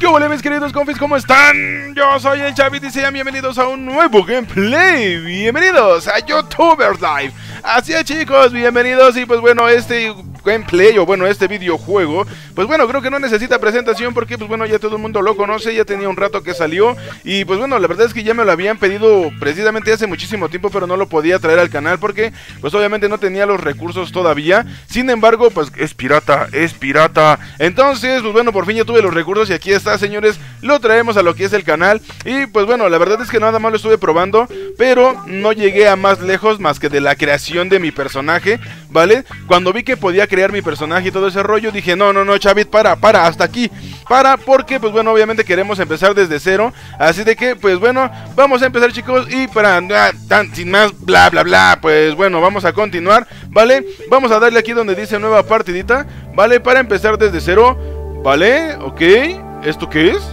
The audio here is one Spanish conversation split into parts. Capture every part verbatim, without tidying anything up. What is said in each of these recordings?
¿Qué hola mis queridos confis? ¿Cómo están? Yo soy el Chavit y sean bienvenidos a un nuevo gameplay. Bienvenidos a YouTubers Live. Así es, chicos, bienvenidos. Y pues bueno, este gameplay o bueno, este videojuego, pues bueno, creo que no necesita presentación porque pues bueno, ya todo el mundo lo conoce. Ya tenía un rato que salió y pues bueno, la verdad es que ya me lo habían pedido precisamente hace muchísimo tiempo, pero no lo podía traer al canal porque pues obviamente no tenía los recursos todavía. Sin embargo, pues es pirata, es pirata. Entonces, pues bueno, por fin ya tuve los recursos y aquí está, señores, lo traemos a lo que es el canal. Y pues bueno, la verdad es que nada más lo estuve probando, pero no llegué a más lejos más que de la creación de mi personaje, ¿vale? Cuando vi que podía crear mi personaje y todo ese rollo, dije, no, no, no, Chavit, para, para, hasta aquí. Para, porque pues bueno, obviamente queremos empezar desde cero. Así de que, pues bueno, vamos a empezar, chicos. Y para, tan, sin más, bla, bla, bla, pues bueno, vamos a continuar, ¿vale? Vamos a darle aquí donde dice nueva partidita, ¿vale? Para empezar desde cero, ¿vale? Ok, ¿esto qué es?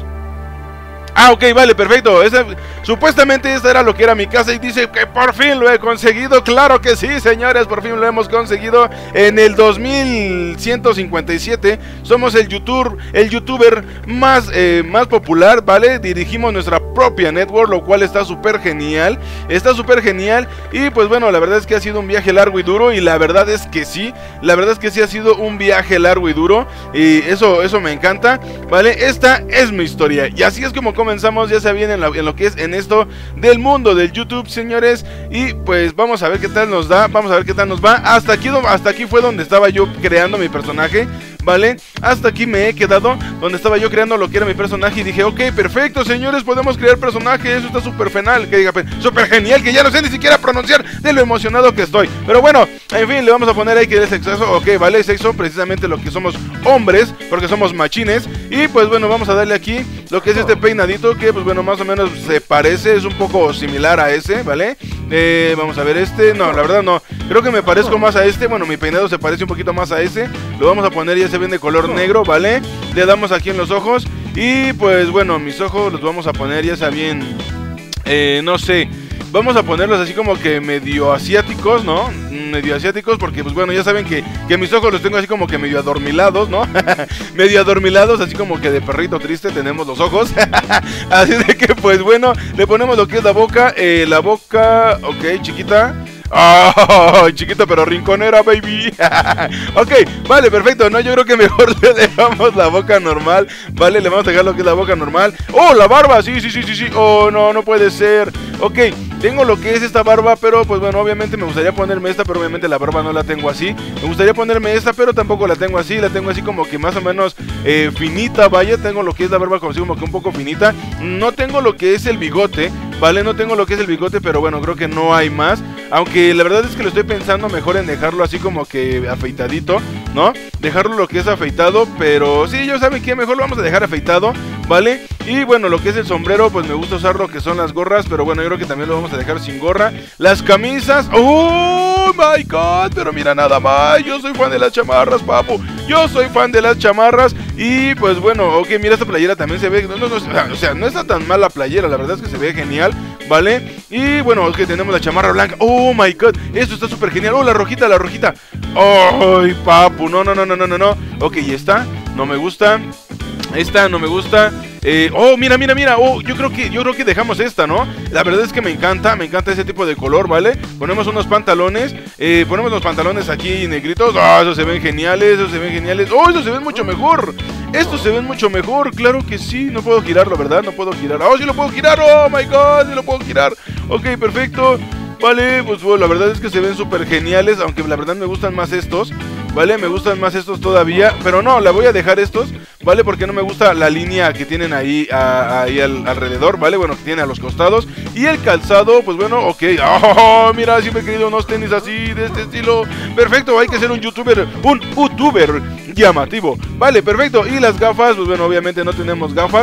Ah, ok, vale, perfecto. Ese, supuestamente esta era lo que era mi casa y dice que por fin lo he conseguido. Claro que sí, señores, por fin lo hemos conseguido. En el dos mil ciento cincuenta y siete somos el youtuber, el youtuber más, eh, más popular, ¿vale? Dirigimos nuestra propia network, lo cual está súper genial. Está súper genial y pues bueno, la verdad es que ha sido un viaje largo y duro. Y la verdad es que sí, la verdad es que sí ha sido un viaje largo y duro. Y eso, eso me encanta, ¿vale? Esta es mi historia y así es como comenzamos, ya se viene en, en lo que es en esto del mundo del YouTube, señores. Y pues vamos a ver qué tal nos da, vamos a ver qué tal nos va. Hasta aquí, hasta aquí fue donde estaba yo creando mi personaje, ¿vale? Hasta aquí me he quedado, donde estaba yo creando lo que era mi personaje. Y dije, ok, perfecto, señores, podemos crear personajes. Eso está súper genial, que diga, súper genial, que ya no sé ni siquiera pronunciar de lo emocionado que estoy. Pero bueno, en fin, le vamos a poner ahí que es sexo. Ok, vale, sexo, precisamente lo que somos hombres, porque somos machines. Y pues bueno, vamos a darle aquí lo que es este peinadito, que pues bueno, más o menos se parece, es un poco similar a ese, ¿vale? Eh, vamos a ver este, no, la verdad no, creo que me parezco más a este. Bueno, mi peinado se parece un poquito más a ese. Lo vamos a poner, ya se ven de color negro, ¿vale? Le damos aquí en los ojos. Y pues bueno, mis ojos los vamos a poner, ya sea bien, eh, no sé, vamos a ponerlos así como que medio asiáticos, ¿no? Medio asiáticos, porque pues bueno, ya saben que, que mis ojos los tengo así como que medio adormilados, ¿no? Medio adormilados, así como que de perrito triste tenemos los ojos. Así de que pues bueno, le ponemos lo que es la boca, eh, la boca, ok, chiquita. Oh, chiquita pero rinconera, baby. Ok, vale, perfecto. No, yo creo que mejor le dejamos la boca normal. Vale, le vamos a dejar lo que es la boca normal. Oh, la barba, sí, sí, sí, sí, sí. Oh, no, no puede ser. Ok, tengo lo que es esta barba, pero pues bueno, obviamente me gustaría ponerme esta, pero obviamente la barba no la tengo así. Me gustaría ponerme esta, pero tampoco la tengo así. La tengo así como que más o menos eh, finita, vaya. Tengo lo que es la barba como, así como que un poco finita. No tengo lo que es el bigote, vale, no tengo lo que es el bigote, pero bueno, creo que no hay más. Aunque la verdad es que lo estoy pensando mejor en dejarlo así como que afeitadito, ¿no? Dejarlo lo que es afeitado, pero sí, ya saben que mejor lo vamos a dejar afeitado, ¿vale? Y bueno, lo que es el sombrero, pues me gusta usar lo que son las gorras, pero bueno, yo creo que también lo vamos a dejar sin gorra. Las camisas, ¡oh my god! Pero mira nada más, yo soy fan de las chamarras, papu. Yo soy fan de las chamarras. Y pues bueno, ok, mira, esta playera también se ve, no, no, no, o sea, no está tan mal la playera, la verdad es que se ve genial, ¿vale? Y bueno, es que tenemos la chamarra blanca. Oh my god, esto está súper genial. Oh, la rojita, la rojita. Ay, papu, no, no, no, no, no, no, no. Ok, y esta, no me gusta. Esta no me gusta. Eh, oh, mira, mira, mira. Oh, yo creo que yo creo que dejamos esta, ¿no? La verdad es que me encanta, me encanta ese tipo de color, ¿vale? Ponemos unos pantalones, eh, ponemos los pantalones aquí negritos. Ah, oh, esos se ven geniales, esos se ven geniales. Oh, esos se ven mucho mejor. Estos se ven mucho mejor, claro que sí. No puedo girarlo, ¿verdad? No puedo girar. Oh, sí lo puedo girar. Oh my god, sí lo puedo girar. Ok, perfecto. Vale, pues bueno, la verdad es que se ven súper geniales, aunque la verdad me gustan más estos, ¿vale? Me gustan más estos todavía, pero no, la voy a dejar estos, ¿vale? Porque no me gusta la línea que tienen ahí, a, ahí al, alrededor, ¿vale? Bueno, que tiene a los costados. Y el calzado, pues bueno, ok. Oh, mira, siempre he querido unos tenis así, de este estilo. Perfecto, hay que ser un youtuber, un youtuber llamativo. Vale, perfecto. Y las gafas, pues bueno, obviamente no tenemos gafas,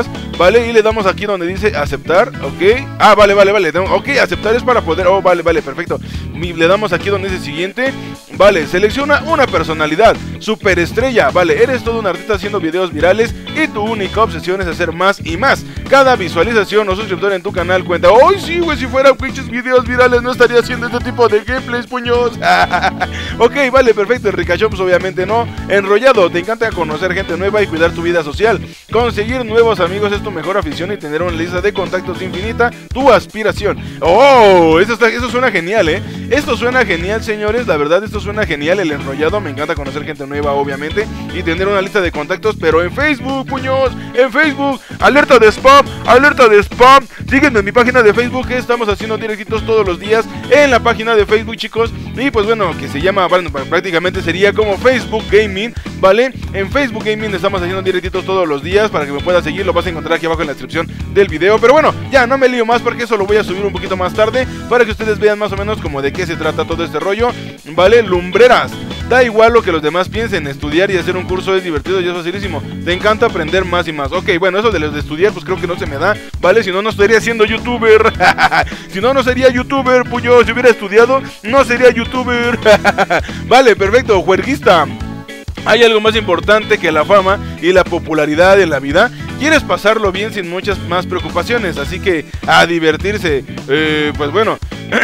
vale, y le damos aquí donde dice aceptar, ok, ah, vale, vale, vale, ok, aceptar es para poder, oh, vale, vale, perfecto, le damos aquí donde dice siguiente, vale, selecciona una personalidad, superestrella, vale, eres todo un artista haciendo videos virales y tu única obsesión es hacer más y más, cada visualización o suscriptor en tu canal cuenta, ¡ay sí, güey! Si fueran pinches videos virales no estaría haciendo este tipo de gameplays, puños. Ok, vale, perfecto, Ricachón, pues obviamente no. Enrollado, te encanta conocer gente nueva y cuidar tu vida social. Conseguir nuevos amigos es tu mejor afición y tener una lista de contactos infinita, tu aspiración. ¡Oh! Eso, está, eso suena genial, ¿eh? Esto suena genial, señores, la verdad, esto suena genial, el enrollado, me encanta conocer gente nueva, obviamente, y tener una lista de contactos, pero en Facebook, puños, en Facebook, alerta de spam, alerta de spam, sígueme en mi página de Facebook, que estamos haciendo directitos todos los días en la página de Facebook, chicos, y pues bueno, que se llama, bueno, prácticamente sería como Facebook Gaming, ¿vale? En Facebook Gaming estamos haciendo directitos todos los días, para que me puedas seguir, lo vas a encontrar aquí abajo en la descripción del video, pero bueno, ya no me lío más porque eso lo voy a subir un poquito más tarde, para que ustedes vean más o menos como de qué se trata todo este rollo, ¿vale? Lumbreras, da igual lo que los demás piensen, estudiar y hacer un curso es divertido y es facilísimo, te encanta aprender más y más, ok, bueno, eso de los de estudiar pues creo que no se me da, ¿vale? Si no, no estaría siendo youtuber, si no, no sería youtuber, puño, si hubiera estudiado, no sería youtuber, vale, perfecto, juerguista. Hay algo más importante que la fama y la popularidad en la vida. Quieres pasarlo bien sin muchas más preocupaciones, así que a divertirse. Eh, pues bueno,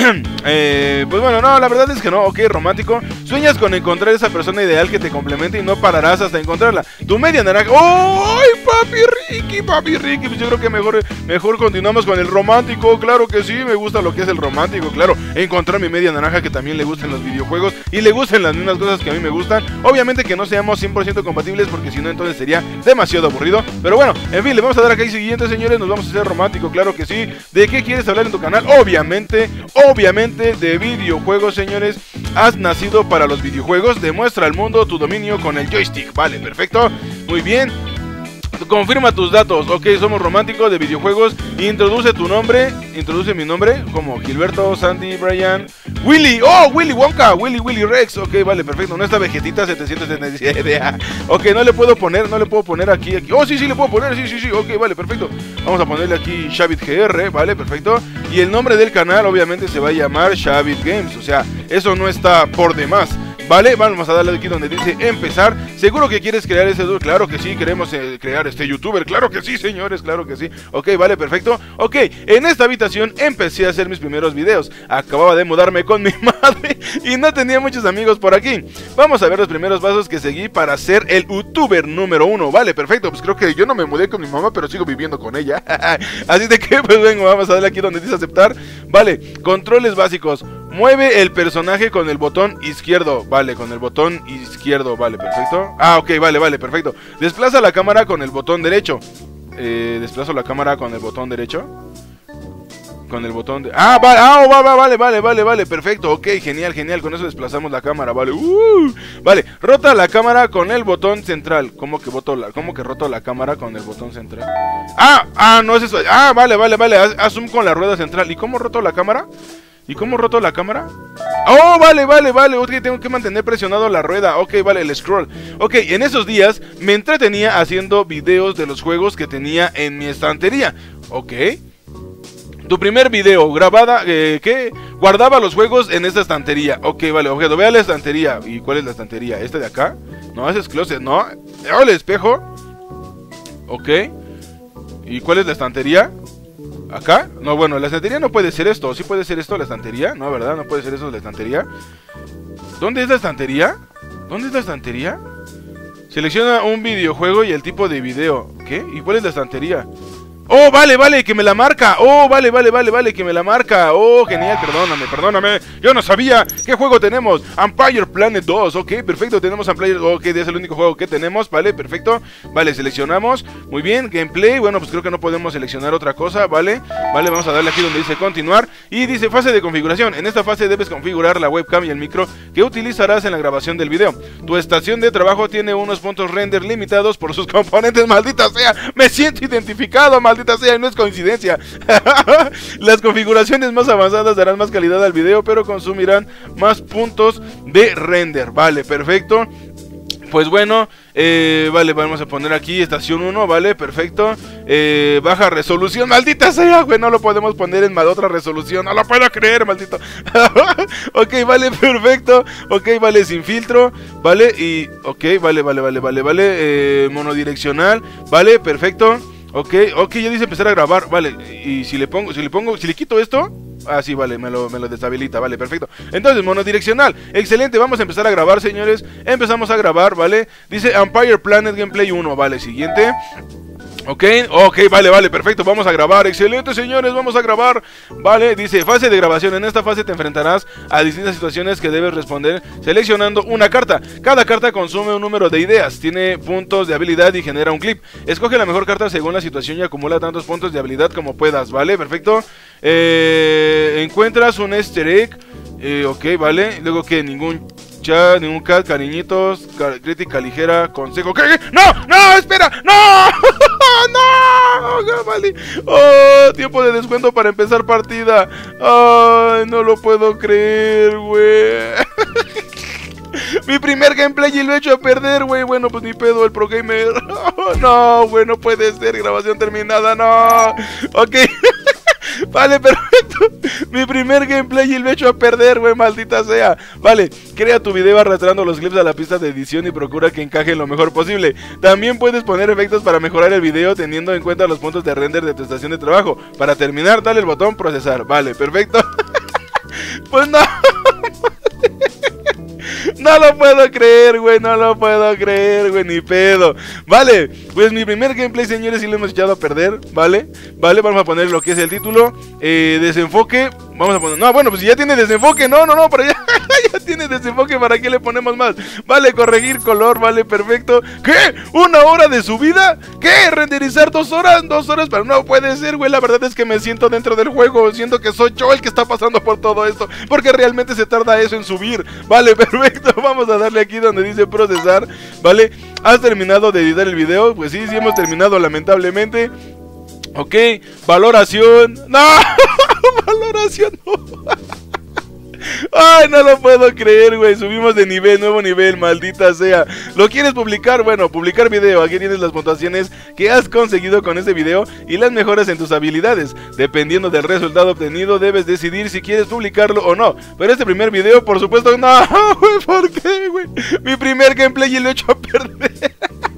eh, pues bueno, no, la verdad es que no, ok, romántico. Sueñas con encontrar esa persona ideal que te complemente y no pararás hasta encontrarla. Tu media naranja. ¡Ay, papi Ricky, papi Ricky! Pues yo creo que mejor, mejor continuamos con el romántico. Claro que sí, me gusta lo que es el romántico, claro. Encontrar mi media naranja que también le gusten los videojuegos y le gusten las mismas cosas que a mí me gustan. Obviamente que no seamos cien por ciento compatibles porque si no entonces sería demasiado aburrido. Pero bueno, en fin, le vamos a dar acá y siguiente, señores, nos vamos a hacer romántico, claro que sí. ¿De qué quieres hablar en tu canal? Obviamente, obviamente de videojuegos, señores. Has nacido para los videojuegos, demuestra al mundo tu dominio con el joystick. Vale, perfecto, muy bien. Confirma tus datos, ok, somos románticos de videojuegos. Introduce tu nombre, introduce mi nombre, como Gilberto, Sandy, Brian, Willy, oh, Willy Wonka, Willy, Willy Rex, ok, vale, perfecto, no está Vegetita setecientos setenta y siete, ok, no le puedo poner, no le puedo poner aquí, aquí, oh, sí, sí, le puedo poner, sí, sí, sí, ok, vale, perfecto, vamos a ponerle aquí Shavit G R, vale, perfecto, y el nombre del canal obviamente se va a llamar Shavit Games, o sea, eso no está por demás. Vale, vamos a darle aquí donde dice empezar. ¿Seguro que quieres crear ese youtuber? Claro que sí, queremos eh, crear este youtuber. Claro que sí, señores, claro que sí. Ok, vale, perfecto. Ok, en esta habitación empecé a hacer mis primeros videos. Acababa de mudarme con mi madre y no tenía muchos amigos por aquí. Vamos a ver los primeros pasos que seguí para ser el youtuber número uno. Vale, perfecto, pues creo que yo no me mudé con mi mamá, pero sigo viviendo con ella. Así de que, pues vengo, vamos a darle aquí donde dice aceptar. Vale, controles básicos. Mueve el personaje con el botón izquierdo. Vale, con el botón izquierdo. Vale, perfecto. Ah, ok, vale, vale, perfecto. Desplaza la cámara con el botón derecho. Eh, desplazo la cámara con el botón derecho. Con el botón de... Ah, vale, ah, va, va, vale, vale, vale, vale, perfecto. Ok, genial, genial. Con eso desplazamos la cámara, vale. Uh, vale, rota la cámara con el botón central. ¿Cómo que boto la... ¿Cómo que roto la cámara con el botón central? Ah, ah, no es eso. Ah, vale, vale, vale. Haz, haz zoom con la rueda central. ¿Y cómo roto la cámara? ¿Y cómo roto la cámara? Oh, vale, vale, vale, ok, tengo que mantener presionado la rueda. Ok, vale, el scroll. Ok, en esos días me entretenía haciendo videos de los juegos que tenía en mi estantería. Ok. Tu primer video, grabada, eh, ¿qué? Guardaba los juegos en esta estantería. Ok, vale, objeto, vea la estantería. ¿Y cuál es la estantería? ¿Esta de acá? No, ese es closet, ¿no? Oh, el espejo. Ok. ¿Y cuál es la estantería? ¿Acá? No, bueno, la estantería no puede ser esto. ¿Sí puede ser esto la estantería? No, ¿verdad? No puede ser eso la estantería. ¿Dónde es la estantería? ¿Dónde es la estantería? Selecciona un videojuego y el tipo de video. ¿Qué? ¿Y cuál es la estantería? Oh, vale, vale, que me la marca. Oh, vale, vale, vale, vale, que me la marca. Oh, genial, perdóname, perdóname. Yo no sabía. ¿Qué juego tenemos? Empire Planet dos. Ok, perfecto, tenemos Empire. Ok, es el único juego que tenemos. Vale, perfecto. Vale, seleccionamos. Muy bien, gameplay. Bueno, pues creo que no podemos seleccionar otra cosa. Vale, vale, vamos a darle aquí donde dice continuar. Y dice fase de configuración. En esta fase debes configurar la webcam y el micro que utilizarás en la grabación del video. Tu estación de trabajo tiene unos puntos render limitados por sus componentes. Maldita sea, me siento identificado, maldita sea, y no es coincidencia. Las configuraciones más avanzadas darán más calidad al video, pero consumirán más puntos de render. Vale, perfecto. Pues bueno, eh, vale, vamos a poner aquí estación uno, vale, perfecto. eh, Baja resolución, maldita sea, güey, no lo podemos poner en otra resolución. No lo puedo creer, maldito. Ok, vale, perfecto. Ok, vale, sin filtro, vale, y... Ok, vale, vale, vale, vale, vale eh, monodireccional, vale, perfecto. Ok, ok, ya dice empezar a grabar, vale. Y si le pongo, si le pongo, si le quito esto... Ah, sí, vale, me lo, me lo deshabilita, vale, perfecto. Entonces, monodireccional, excelente, vamos a empezar a grabar, señores. Empezamos a grabar, vale. Dice Empire Planet Gameplay uno, vale, siguiente. Ok, ok, vale, vale, perfecto, vamos a grabar, excelente, señores, vamos a grabar. Vale, dice, fase de grabación. En esta fase te enfrentarás a distintas situaciones que debes responder seleccionando una carta. Cada carta consume un número de ideas, tiene puntos de habilidad y genera un clip. Escoge la mejor carta según la situación y acumula tantos puntos de habilidad como puedas, vale, perfecto. eh, Encuentras un easter egg, eh, ok, vale, luego que ningún... Ya, ningún cat, cariñitos, car crítica ligera, consejo. ¿Qué? ¡No! ¡No! ¡Espera! ¡No! ¡No! ¡No! Vale. ¡Oh! Tiempo de descuento para empezar partida. ¡Ay! No lo puedo creer, güey. Mi primer gameplay y lo he hecho a perder, güey. Bueno, pues ni pedo, el pro gamer. Oh, no, güey, no puede ser. Grabación terminada, no. Ok. Vale, perfecto. Mi primer gameplay y lo he hecho a perder, güey, maldita sea. Vale, crea tu video arrastrando los clips a la pista de edición y procura que encajen lo mejor posible. También puedes poner efectos para mejorar el video teniendo en cuenta los puntos de render de tu estación de trabajo. Para terminar, dale el botón procesar. Vale, perfecto. Pues no. No lo puedo creer, güey, no lo puedo creer, güey, ni pedo. Vale, pues mi primer gameplay, señores, sí lo hemos echado a perder, ¿vale? Vale, vamos a poner lo que es el título. eh, Desenfoque, vamos a poner... No, bueno, pues si ya tiene desenfoque, no, no, no, pero ya... Ya tiene desenfoque, ¿para qué le ponemos más? Vale, corregir color, vale, perfecto. ¿Qué? ¿Una hora de subida? ¿Qué? ¿Renderizar dos horas? ¿Dos horas? Pero no puede ser, güey, la verdad es que me siento dentro del juego. Siento que soy yo el que está pasando por todo esto, porque realmente se tarda eso en subir. Vale, perfecto, vamos a darle aquí donde dice procesar. Vale, ¿has terminado de editar el video? Pues sí, sí hemos terminado, lamentablemente. Ok, valoración. ¡No! Valoración no. Ay, no lo puedo creer, güey. Subimos de nivel, nuevo nivel, maldita sea. ¿Lo quieres publicar? Bueno, publicar video. Aquí tienes las puntuaciones que has conseguido con este video y las mejoras en tus habilidades. Dependiendo del resultado obtenido, debes decidir si quieres publicarlo o no. Pero este primer video, por supuesto, no, güey, ¿por qué, güey? Mi primer gameplay y lo he hecho a perder.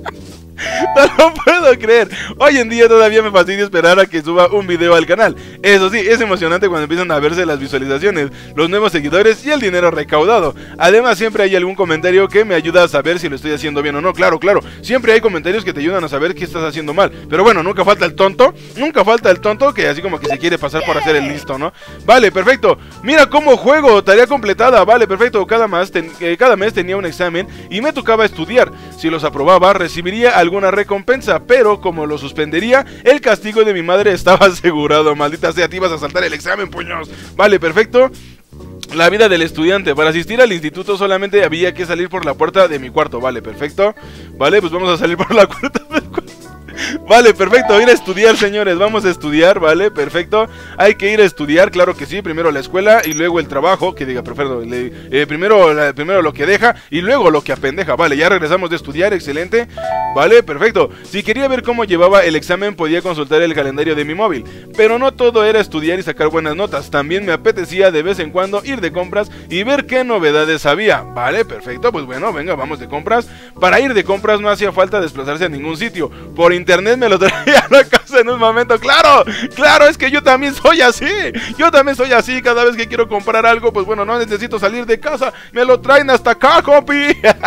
No lo puedo creer. Hoy en día todavía me fastidia esperar a que suba un video al canal. Eso sí, es emocionante cuando empiezan a verse las visualizaciones, los nuevos seguidores y el dinero recaudado. Además, siempre hay algún comentario que me ayuda a saber si lo estoy haciendo bien o no. Claro, claro, siempre hay comentarios que te ayudan a saber qué estás haciendo mal. Pero bueno, nunca falta el tonto. Nunca falta el tonto que así como que se quiere pasar por hacer el listo, ¿no? Vale, perfecto. Mira cómo juego, tarea completada. Vale, perfecto. Cada mes, ten, eh, cada mes tenía un examen y me tocaba estudiar. Si los aprobaba, recibiría alguna recompensa, pero como lo suspendería, el castigo de mi madre estaba asegurado. Maldita sea, te ibas a saltar el examen, puños. Vale, perfecto. La vida del estudiante. Para asistir al instituto solamente había que salir por la puerta de mi cuarto. Vale, perfecto. Vale, pues vamos a salir por la puerta del cuarto. Vale, perfecto, ir a estudiar, señores, vamos a estudiar, vale, perfecto. Hay que ir a estudiar, claro que sí. Primero la escuela y luego el trabajo. Que diga, perfecto, le, eh, primero, la, primero lo que deja y luego lo que apendeja. Vale, ya regresamos de estudiar, excelente. Vale, perfecto. Si quería ver cómo llevaba el examen, podía consultar el calendario de mi móvil. Pero no todo era estudiar y sacar buenas notas. También me apetecía de vez en cuando ir de compras y ver qué novedades había. Vale, perfecto, pues bueno, venga, vamos de compras. Para ir de compras no hacía falta desplazarse a ningún sitio. Por internet me lo traía a la casa en un momento. Claro, claro, es que yo también soy así. Yo también soy así. Cada vez que quiero comprar algo, pues bueno, no necesito salir de casa, me lo traen hasta acá, compi.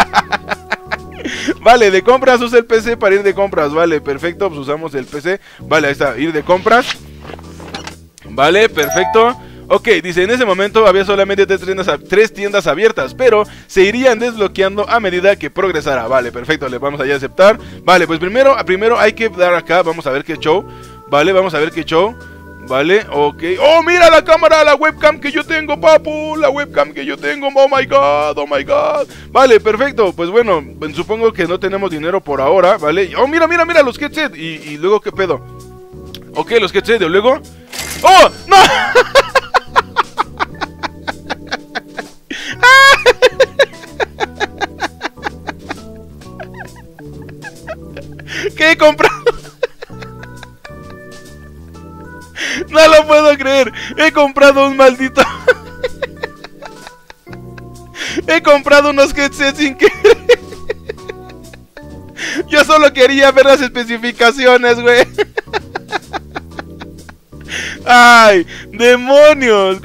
Vale, de compras usa el P C para ir de compras. Vale, perfecto, pues usamos el P C. Vale, ahí está, ir de compras. Vale, perfecto. Ok, dice, en ese momento había solamente tres tiendas, tres tiendas abiertas, pero se irían desbloqueando a medida que progresara. Vale, perfecto, le vamos allá a aceptar. Vale, pues primero, primero hay que dar acá, vamos a ver qué show. Vale, vamos a ver qué show. Vale, ok. ¡Oh, mira la cámara, la webcam que yo tengo, papu! La webcam que yo tengo, oh my god, oh my god. Vale, perfecto, pues bueno, supongo que no tenemos dinero por ahora, ¿vale? ¡Oh, mira, mira, mira los headset! Y, y luego, ¿qué pedo? Ok, los headset, y luego... ¡Oh, no! ¿Qué he comprado? No lo puedo creer. He comprado un maldito... He comprado unos headsets sin querer. Yo solo quería ver las especificaciones, güey. Ay, demonios.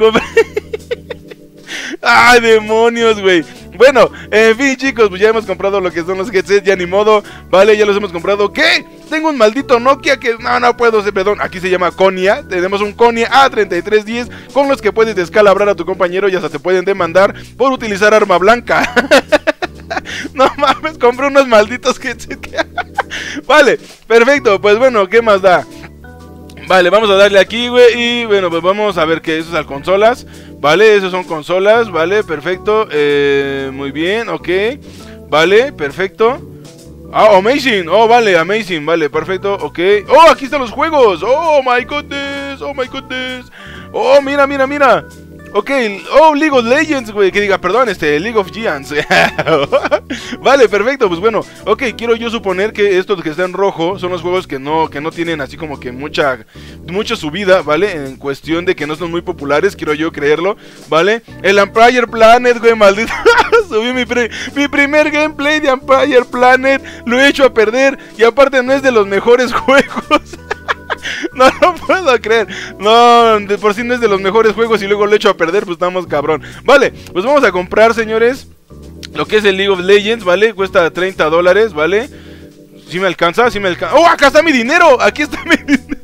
Ay, demonios, güey. Bueno, en fin, chicos, pues ya hemos comprado lo que son los headsets, ya ni modo. Vale, ya los hemos comprado. ¿Qué? Tengo un maldito Nokia que... No, no puedo ser, perdón. Aquí se llama Konya. Tenemos un Konya A treinta y tres diez con los que puedes descalabrar a tu compañero y hasta te pueden demandar por utilizar arma blanca. No mames, compré unos malditos headsets. Vale, perfecto. Pues bueno, ¿qué más da? Vale, vamos a darle aquí, güey. Y bueno, pues vamos a ver que eso es al consolas. Vale, esos son consolas. Vale, perfecto. Eh, muy bien, ok. Vale, perfecto. Ah, amazing. Oh, vale, amazing. Vale, perfecto, ok. Oh, aquí están los juegos. Oh, my goodness. Oh, my goodness. Oh, mira, mira, mira. Ok, oh, League of Legends, güey, que diga, perdón, este, League of Giants. Vale, perfecto, pues bueno, ok, quiero yo suponer que estos que están en rojo son los juegos que no, que no tienen así como que mucha, mucha subida, ¿vale? En cuestión de que no son muy populares, quiero yo creerlo, ¿vale? El Empire Planet, güey, maldito. Subí mi, pri mi primer gameplay de Empire Planet, lo he hecho a perder y aparte no es de los mejores juegos. No lo puedo creer. No, de por sí no es de los mejores juegos y luego lo he hecho a perder, pues estamos cabrón. Vale, pues vamos a comprar, señores, lo que es el League of Legends, ¿vale? Cuesta treinta dólares, ¿vale? ¿Sí me alcanza? ¿Sí me alcanza? ¡Oh, acá está mi dinero! Aquí está mi dinero.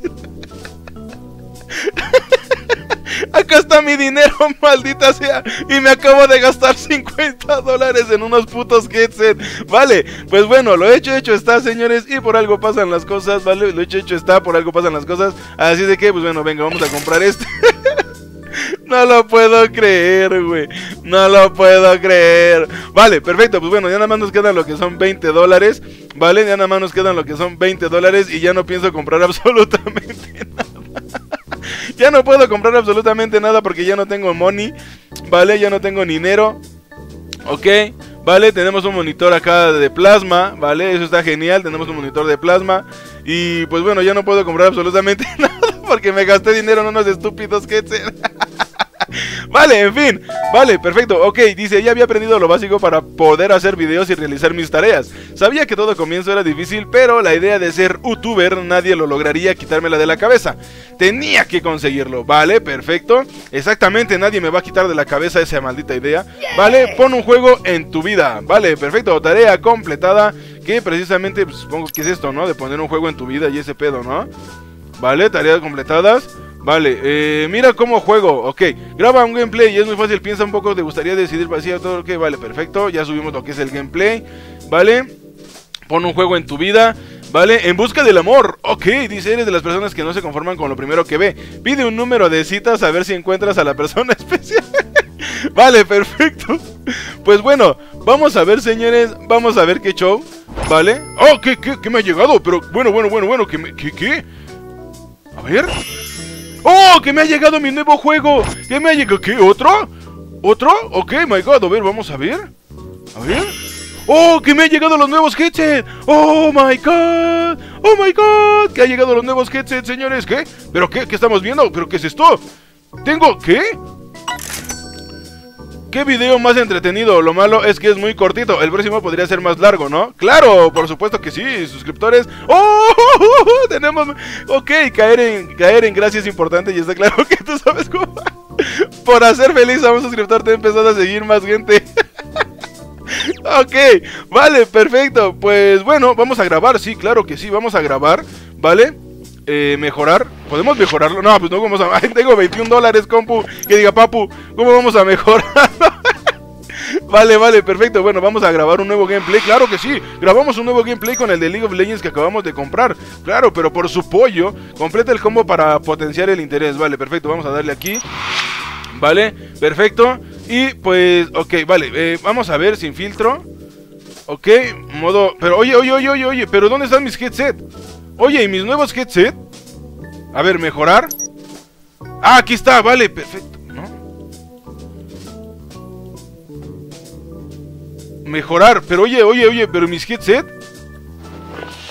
Acá está mi dinero, maldita sea. Y me acabo de gastar cincuenta dólares en unos putos headsets. Vale, pues bueno, lo hecho, hecho está, señores. Y por algo pasan las cosas, ¿vale? Lo hecho, hecho está, por algo pasan las cosas. Así de que, pues bueno, venga, vamos a comprar este. No lo puedo creer, güey. No lo puedo creer. Vale, perfecto, pues bueno, ya nada más nos quedan lo que son veinte dólares. Vale, ya nada más nos quedan lo que son veinte dólares. Y ya no pienso comprar absolutamente nada. Ya no puedo comprar absolutamente nada porque ya no tengo money. Vale, ya no tengo dinero. Ok, vale, tenemos un monitor acá de plasma. Vale, eso está genial, tenemos un monitor de plasma. Y pues bueno, ya no puedo comprar absolutamente nada porque me gasté dinero en unos estúpidos headsets. Vale, en fin, vale, perfecto, ok, dice, ya había aprendido lo básico para poder hacer videos y realizar mis tareas. Sabía que todo comienzo era difícil, pero la idea de ser youtuber nadie lo lograría quitármela de la cabeza. Tenía que conseguirlo, vale, perfecto. Exactamente, nadie me va a quitar de la cabeza esa maldita idea. Vale, pon un juego en tu vida. Vale, perfecto, tarea completada. Que precisamente, pues, supongo que es esto, ¿no? De poner un juego en tu vida y ese pedo, ¿no? Vale, tareas completadas. Vale, eh, mira cómo juego, ok. Graba un gameplay y es muy fácil, piensa un poco, te gustaría decidir para hacer todo lo que... Vale, perfecto, ya subimos lo que es el gameplay. Vale, pon un juego en tu vida. Vale, en busca del amor. Ok, dice, eres de las personas que no se conforman con lo primero que ve. Pide un número de citas a ver si encuentras a la persona especial. Vale, perfecto. Pues bueno, vamos a ver, señores, vamos a ver qué show. Vale. Oh, ¿qué, qué, qué me ha llegado? Pero, bueno, bueno, bueno, bueno, ¿qué, me, qué, qué? A ver... ¡Oh! ¡Que me ha llegado mi nuevo juego! ¿Qué me ha llegado? ¿Qué? ¿Otro? ¿Otro? Ok, my god, a ver, vamos a ver. A ver. ¡Oh! ¡Que me han llegado los nuevos headsets! ¡Oh my god! ¡Oh my god! ¡Que ha llegado los nuevos headsets, señores! ¿Qué? ¿Pero qué? ¿Qué estamos viendo? ¿Pero qué es esto? ¿Tengo? ¿Qué? ¿Qué video más entretenido? Lo malo es que es muy cortito. El próximo podría ser más largo, ¿no? ¡Claro! Por supuesto que sí. Suscriptores. ¡Oh! Tenemos... Ok, caer en, caer en gracia es importante y está claro que tú sabes cómo... Por hacer feliz a un suscriptor te ha empezado a seguir más gente. Ok, vale, perfecto. Pues bueno, vamos a grabar. Sí, claro que sí, vamos a grabar. ¿Vale? Eh, mejorar, ¿podemos mejorarlo? No, pues no vamos a... Ay, tengo veintiún dólares, compu. Que diga, papu, ¿cómo vamos a mejorarlo? Vale, vale, perfecto. Bueno, vamos a grabar un nuevo gameplay. Claro que sí, grabamos un nuevo gameplay con el de League of Legends que acabamos de comprar. Claro, pero por su pollo, completa el combo para potenciar el interés. Vale, perfecto, vamos a darle aquí. Vale, perfecto. Y pues, ok, vale, eh, vamos a ver sin filtro. Ok, modo... Pero oye, oye, oye, oye, oye, pero ¿dónde están mis headsets? Oye, ¿y mis nuevos headsets? A ver, mejorar. Ah, aquí está, vale, perfecto, ¿no? Mejorar, pero oye, oye, oye, pero mis headsets.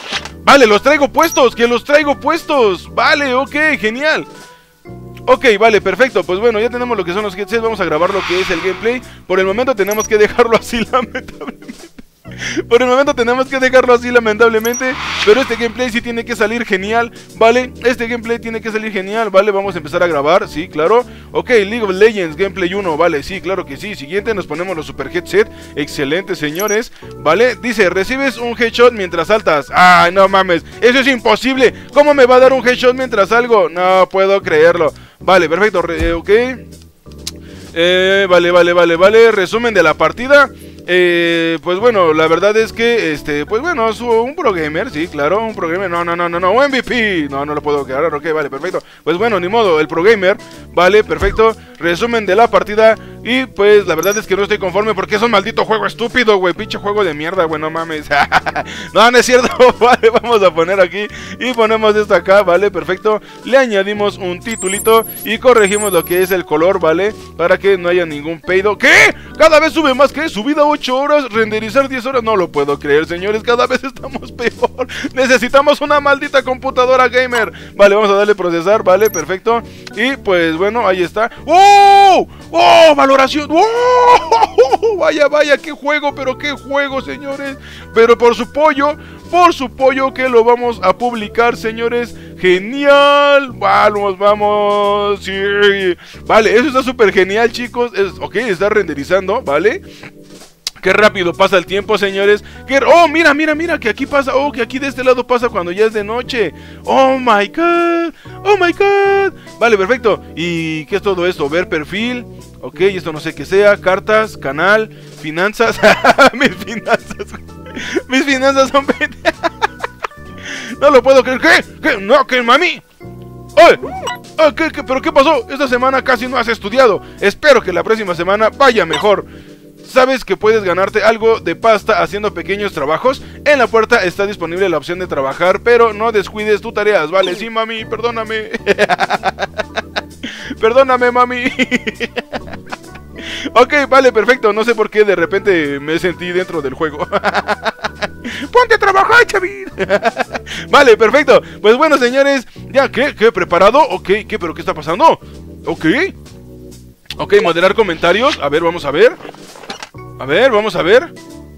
Vale, los traigo puestos, que los traigo puestos. Vale, ok, genial. Ok, vale, perfecto. Pues bueno, ya tenemos lo que son los headsets. Vamos a grabar lo que es el gameplay. Por el momento tenemos que dejarlo así, lamentablemente. Por el momento tenemos que dejarlo así, lamentablemente. Pero este gameplay sí tiene que salir genial, ¿vale? Este gameplay tiene que salir genial, ¿vale? Vamos a empezar a grabar, sí, claro. Ok, League of Legends, gameplay uno, ¿vale? Sí, claro que sí. Siguiente, nos ponemos los super headset. Excelente, señores, ¿vale? Dice, recibes un headshot mientras saltas. Ay, no mames, eso es imposible. ¿Cómo me va a dar un headshot mientras salgo? No puedo creerlo. Vale, perfecto, Re ok eh, Vale, vale, vale, vale. Resumen de la partida. Eh, pues bueno, la verdad es que, este, pues bueno, es un pro gamer, sí, claro, un pro gamer, no, no, no, no, no, M V P, no, no lo puedo quedar, ok, vale, perfecto, pues bueno, ni modo, el pro gamer, vale, perfecto, resumen de la partida, y pues la verdad es que no estoy conforme porque es un maldito juego estúpido, güey, pinche juego de mierda, güey, no mames, no, no es cierto, vale, vamos a poner aquí, y ponemos esto acá, vale, perfecto, le añadimos un titulito, y corregimos lo que es el color, vale, para que no haya ningún peido, ¿qué? Cada vez sube más, ¿qué? Subida ocho horas, renderizar diez horas, no lo puedo creer, señores, cada vez estamos peor, necesitamos una maldita computadora gamer, vale, vamos a darle procesar, vale, perfecto, y pues bueno, ahí está, ¡oh! ¡Oh! ¡Valoración! ¡Oh! Vaya, vaya, qué juego, pero qué juego, señores, pero por su pollo, por su pollo que lo vamos a publicar, señores, genial, vamos, vamos, sí, vale, eso está súper genial, chicos, es, ok, está renderizando, vale. Qué rápido pasa el tiempo, señores. Qué... Oh, mira, mira, mira, que aquí pasa. Oh, que aquí de este lado pasa cuando ya es de noche. Oh, my God. Oh, my God. Vale, perfecto. ¿Y qué es todo esto? Ver perfil. Ok, esto no sé qué sea. Cartas, canal, finanzas. Mis finanzas. Mis finanzas son... No lo puedo creer. ¿Qué? ¿Qué? No, ¿qué, mami? ¡Oye! Oh, ¿qué, qué? ¿Pero qué pasó? Esta semana casi no has estudiado. Espero que la próxima semana vaya mejor. ¿Sabes que puedes ganarte algo de pasta haciendo pequeños trabajos? En la puerta está disponible la opción de trabajar, pero no descuides tus tareas, ¿vale? Sí, mami, perdóname. Perdóname, mami. Ok, vale, perfecto. No sé por qué de repente me sentí dentro del juego. ¡Ponte a trabajar, Chavín! Vale, perfecto. Pues bueno, señores, ya, ¿qué? ¿Qué? ¿Preparado? Ok, ¿qué? ¿Pero qué está pasando? Ok. Ok, moderar comentarios. A ver, vamos a ver. A ver, vamos a ver.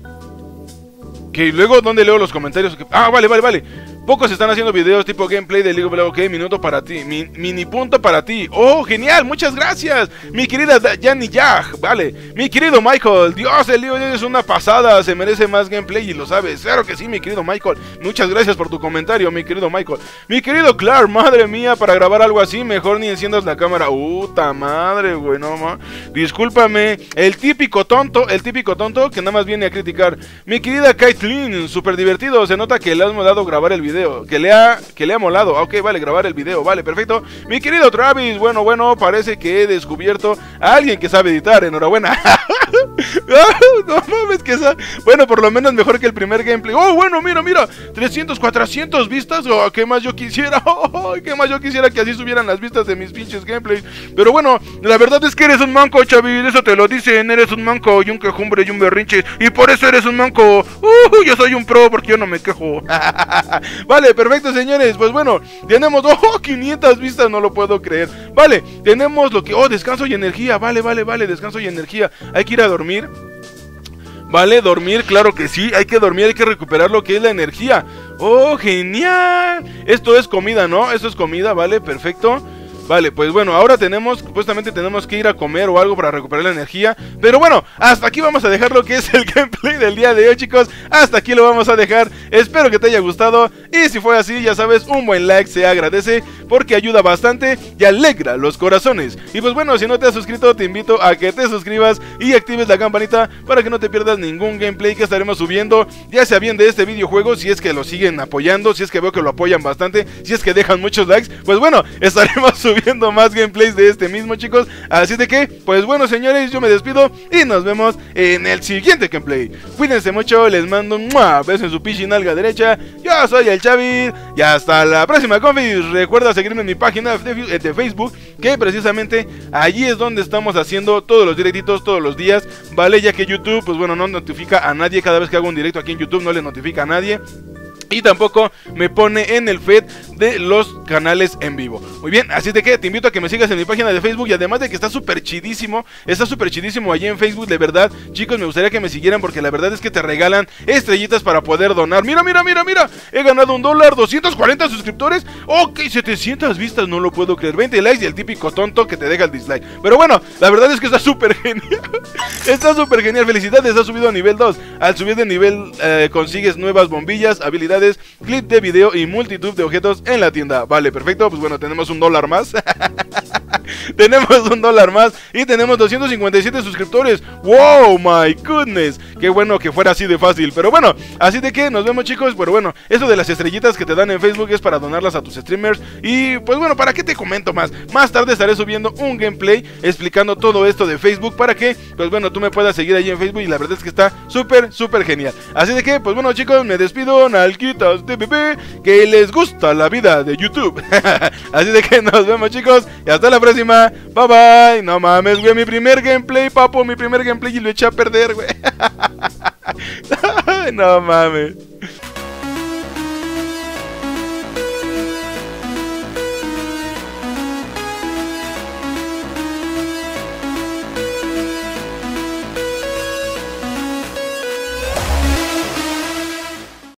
Que luego, ¿dónde leo los comentarios? Ah, vale, vale, vale. Pocos están haciendo videos tipo gameplay de League of Legends. Ok, minuto para ti, mi, mini punto para ti. Oh, genial, muchas gracias. Mi querida Yanni Yag, vale. Mi querido Michael, Dios, el League of Legends es una pasada. Se merece más gameplay y lo sabes. Claro que sí, mi querido Michael. Muchas gracias por tu comentario, mi querido Michael. Mi querido Clark, madre mía, para grabar algo así, mejor ni enciendas la cámara. Puta madre, güey, no ma. Discúlpame, el típico tonto, el típico tonto que nada más viene a criticar. Mi querida Kaitlyn, súper divertido. Se nota que le has molado grabar el video. Que le ha, que le ha molado. Ok, vale, grabar el video, vale, perfecto. Mi querido Travis, bueno, bueno, parece que he descubierto a alguien que sabe editar, enhorabuena. No mames, que sabe. Bueno, por lo menos mejor que el primer gameplay. Oh, bueno, mira, mira, trescientos, cuatrocientos vistas. Oh, qué más yo quisiera. Oh, qué más yo quisiera que así subieran las vistas de mis pinches gameplays. Pero bueno, la verdad es que eres un manco, Chavis. Eso te lo dicen, eres un manco y un quejumbre y un berrinche. Y por eso eres un manco. Uh, yo soy un pro porque yo no me quejo. Vale, perfecto, señores, pues bueno, tenemos, oh, quinientas vistas, no lo puedo creer. Vale, tenemos lo que, oh, descanso y energía, vale, vale, vale, descanso y energía. Hay que ir a dormir. Vale, dormir, claro que sí, hay que dormir, hay que recuperar lo que es la energía. Oh, genial. Esto es comida, ¿no? Esto es comida, vale, perfecto. Vale, pues bueno, ahora tenemos, supuestamente tenemos que ir a comer o algo para recuperar la energía. Pero bueno, hasta aquí vamos a dejar lo que es el gameplay del día de hoy, chicos. Hasta aquí lo vamos a dejar, espero que te haya gustado. Y si fue así, ya sabes, un buen like se agradece, porque ayuda bastante y alegra los corazones. Y pues bueno, si no te has suscrito, te invito a que te suscribas y actives la campanita para que no te pierdas ningún gameplay que estaremos subiendo, ya sea bien de este videojuego, si es que lo siguen apoyando, si es que veo que lo apoyan bastante, si es que dejan muchos likes, pues bueno, estaremos subiendo viendo más gameplays de este mismo, chicos. Así de que, pues bueno, señores, yo me despido y nos vemos en el siguiente gameplay. Cuídense mucho, les mando un beso en su pichi nalga derecha. Yo soy el Chavi y hasta la próxima, confis. Recuerda seguirme en mi página de, de Facebook, que precisamente allí es donde estamos haciendo todos los directitos todos los días, ¿vale? Ya que YouTube, pues bueno, no notifica a nadie cada vez que hago un directo aquí en YouTube, no le notifica a nadie. Y tampoco me pone en el feed de los canales en vivo. Muy bien, así de que te invito a que me sigas en mi página de Facebook. Y además de que está súper chidísimo, está súper chidísimo allí en Facebook. De verdad, chicos, me gustaría que me siguieran, porque la verdad es que te regalan estrellitas para poder donar. Mira, mira, mira, mira, he ganado un dólar, doscientos cuarenta suscriptores. Ok, setecientas vistas, no lo puedo creer. Veinte likes y el típico tonto que te deja el dislike. Pero bueno, la verdad es que está súper genial. Está súper genial, felicidades, has subido a nivel dos. Al subir de nivel eh, consigues nuevas bombillas, habilidades, clip de video y multitud de objetos en la tienda. Vale, perfecto, pues bueno, tenemos un dólar más. Tenemos un dólar más y tenemos doscientos cincuenta y siete suscriptores. Wow, my goodness. Qué bueno que fuera así de fácil. Pero bueno, así de que nos vemos, chicos. Pero bueno, eso de las estrellitas que te dan en Facebook es para donarlas a tus streamers. Y pues bueno, ¿para qué te comento más? Más tarde estaré subiendo un gameplay explicando todo esto de Facebook, para que pues bueno, tú me puedas seguir allí en Facebook. Y la verdad es que está súper, súper genial. Así de que, pues bueno, chicos, me despido. Nalquitas de bebé, que les gusta la vida de YouTube. Así de que nos vemos, chicos, y hasta la próxima. Bye bye. No mames, güey, mi primer gameplay, papo, mi primer gameplay y lo eché a perder, güey. No mames.